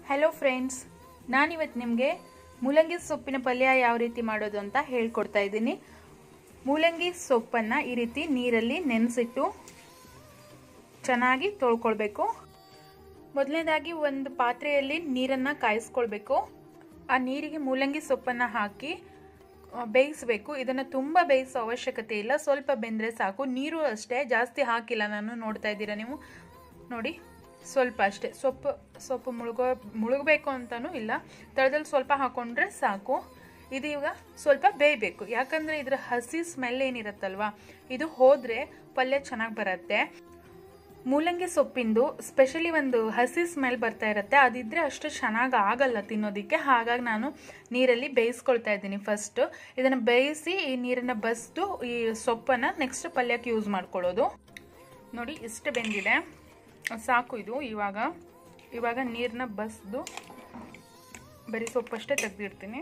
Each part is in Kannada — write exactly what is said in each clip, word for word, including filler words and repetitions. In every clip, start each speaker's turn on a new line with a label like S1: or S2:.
S1: हेलो फ्रेंड्स, ನಾನಿವತ್ತು ನಿಮಗೆ ಮೂಲಂಗಿ ಸೊಪ್ಪಿನ ಪಲ್ಯ ಯಾವ ರೀತಿ ಮಾಡೋದು ಅಂತ ಹೇಳ್ಕೊಡ್ತಾ ಇದ್ದೀನಿ। ಮೂಲಂಗಿ ಸೊಪ್ಪನ್ನ ಈ ರೀತಿ ನೀರಲ್ಲಿ ನೆನೆಸಿಟ್ಟು ಚೆನ್ನಾಗಿ ತೊಳ್ಕೊಳ್ಳಬೇಕು। ಮೊದಲನೇದಾಗಿ ಒಂದು ಪಾತ್ರೆಯಲ್ಲಿ ನೀರನ್ನ ಕಾಯಿಸ್ಕೊಳ್ಳಬೇಕು। ಆ ನೀರಿಗೆ ಮೂಲಂಗಿ ಸೊಪ್ಪನ್ನ ಹಾಕಿ ಬೇಯಿಸಬೇಕು। ಇದನ್ನ ತುಂಬಾ ಬೇಯಿಸೋ ಅವಶ್ಯಕತೆ ಇಲ್ಲ, ಸ್ವಲ್ಪ ಬೆಂದ್ರೆ ಸಾಕು। ನೀರು ಅಷ್ಟೇ, ಜಾಸ್ತಿ ಹಾಕಿಲ್ಲ ನಾನು, ನೋಡ್ತಾ ಇದ್ದೀರಾ ನೀವು ನೋಡಿ, ಸ್ವಲ್ಪ ಅಷ್ಟೇ। ಸೊಪ್ಪು ಸೊಪ್ಪು ಮುಳುಗೋ ಮುಳುಗಬೇಕು ಅಂತಾನೂ ಇಲ್ಲ, ತಳದಲ್ಲಿ ಸ್ವಲ್ಪ ಹಾಕೊಂಡ್ರೆ ಸಾಕು। ಇದು ಈಗ ಸ್ವಲ್ಪ ಬೇಯಬೇಕು, ಯಾಕಂದ್ರೆ ಇದರ ಹಸಿ ಸ್ಮೆಲ್ ಏನಿರುತ್ತಲ್ವಾ, ಇದು ಹೋದ್ರೆ ಪಲ್ಯ ಚೆನ್ನಾಗಿ ಬರುತ್ತೆ। ಮೂಲಂಗಿ ಸೊಪ್ಪಿಂದು ಸ್ಪೆಷಲಿ ಒಂದು ಹಸಿ ಸ್ಮೆಲ್ ಬರ್ತಾ ಇರುತ್ತೆ, ಅದಿದ್ರೆ ಅಷ್ಟು ಚೆನ್ನಾಗಿ ಆಗಲ್ಲ ತಿನ್ನೋದಕ್ಕೆ। ಹಾಗಾಗಿ ನಾನು ನೀರಲ್ಲಿ ಬೇಯಿಸ್ಕೊಳ್ತಾ ಇದ್ದೀನಿ ಫಸ್ಟ್। ಇದನ್ನು ಬೇಯಿಸಿ ಈ ನೀರನ್ನು ಬಸ್ದು ಈ ಸೊಪ್ಪನ್ನು ನೆಕ್ಸ್ಟ್ ಪಲ್ಯಕ್ಕೆ ಯೂಸ್ ಮಾಡ್ಕೊಳ್ಳೋದು। ನೋಡಿ ಇಷ್ಟು ಬೆಂದಿದೆ, ಸಾಕು ಇದು। ಇವಾಗ ಇವಾಗ ನೀರನ್ನ ಬಸ್ದು ಬರೀ ಸೊಪ್ಪಷ್ಟೇ ತೆಗೆದಿರ್ತೀನಿ।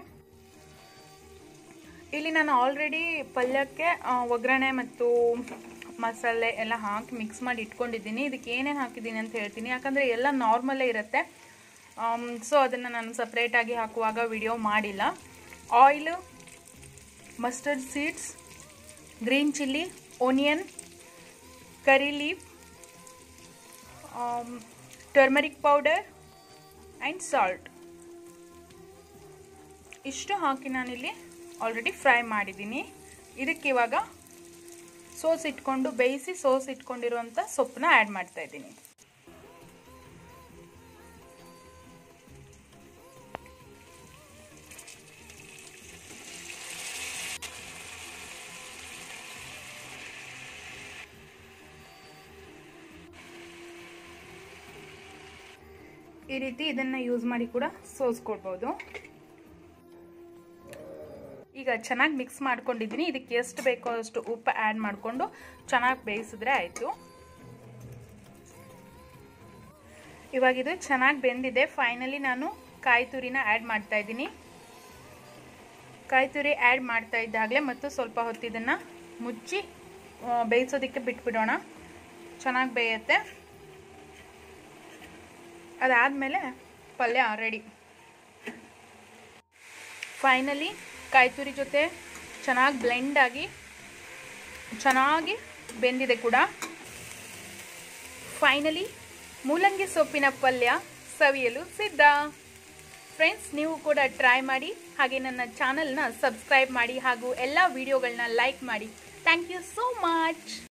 S1: ಇಲ್ಲಿ ನಾನು ಆಲ್ರೆಡಿ ಪಲ್ಯಕ್ಕೆ ಒಗ್ಗರಣೆ ಮತ್ತು ಮಸಾಲೆ ಎಲ್ಲ ಹಾಕಿ ಮಿಕ್ಸ್ ಮಾಡಿ ಇಟ್ಕೊಂಡಿದ್ದೀನಿ। ಇದಕ್ಕೆ ಏನೇನು ಹಾಕಿದ್ದೀನಿ ಅಂತ ಹೇಳ್ತೀನಿ, ಯಾಕಂದರೆ ಎಲ್ಲ ನಾರ್ಮಲೇ ಇರುತ್ತೆ, ಸೊ ಅದನ್ನು ನಾನು ಸಪ್ರೇಟಾಗಿ ಹಾಕುವಾಗ ವಿಡಿಯೋ ಮಾಡಿಲ್ಲ। Oil, mustard seeds, green chilli, onion, curry leaf, turmeric powder and salt, ಇಷ್ಟು ಹಾಕಿ ನಾನಿಲ್ಲಿ ಆಲ್ರೆಡಿ ಫ್ರೈ ಮಾಡಿದ್ದೀನಿ। ಇದಕ್ಕೆ ಇವಾಗ ಸೋಸ್ ಇಟ್ಕೊಂಡು ಬೇಯಿಸಿ ಸೋಸ್ ಇಟ್ಕೊಂಡಿರುವಂಥ ಸೊಪ್ಪನ್ನ ಆ್ಯಡ್ ಮಾಡ್ತಾ ಇದ್ದೀನಿ। ಈ ರೀತಿ ಇದನ್ನ ಯೂಸ್ ಮಾಡಿ ಕೂಡ ಸೋಸ್ಕೊಳ್ಬೋದು। ಈಗ ಚೆನ್ನಾಗಿ ಮಿಕ್ಸ್ ಮಾಡ್ಕೊಂಡಿದ್ದೀನಿ, ಇದಕ್ಕೆ ಎಷ್ಟು ಬೇಕೋ ಅಷ್ಟು ಉಪ್ಪು ಆ್ಯಡ್ ಮಾಡಿಕೊಂಡು ಚೆನ್ನಾಗಿ ಬೇಯಿಸಿದ್ರೆ ಆಯಿತು। ಇವಾಗ ಇದು ಚೆನ್ನಾಗಿ ಬೆಂದಿದೆ, ಫೈನಲಿ ನಾನು ಕಾಯಿ ತುರಿನ ಆ್ಯಡ್ ಮಾಡ್ತಾ ಇದ್ದೀನಿ। ಕಾಯಿ ತುರಿ ಆ್ಯಡ್ ಮಾಡ್ತಾ ಇದ್ದಾಗಲೇ ಮತ್ತು ಸ್ವಲ್ಪ ಹೊತ್ತು ಇದನ್ನು ಮುಚ್ಚಿ ಬೇಯಿಸೋದಕ್ಕೆ ಬಿಟ್ಬಿಡೋಣ, ಚೆನ್ನಾಗಿ ಬೇಯುತ್ತೆ। ಅದಾದಮೇಲೆ ಪಲ್ಯ ರೆಡಿ। ಫೈನಲಿ ಕಾಯಿ ತುರಿ ಜೊತೆ ಚೆನ್ನಾಗಿ ಬ್ಲೆಂಡ್ ಆಗಿ ಚೆನ್ನಾಗಿ ಬೆಂದಿದೆ ಕೂಡ। ಫೈನಲಿ ಮೂಲಂಗಿ ಸೊಪ್ಪಿನ ಪಲ್ಯ ಸವಿಯಲು ಸಿದ್ಧ। ಫ್ರೆಂಡ್ಸ್, ನೀವು ಕೂಡ ಟ್ರೈ ಮಾಡಿ, ಹಾಗೆ ನನ್ನ ಚಾನಲ್ನ ಸಬ್ಸ್ಕ್ರೈಬ್ ಮಾಡಿ ಹಾಗೂ ಎಲ್ಲ ವಿಡಿಯೋಗಳನ್ನ ಲೈಕ್ ಮಾಡಿ। Thank you so much.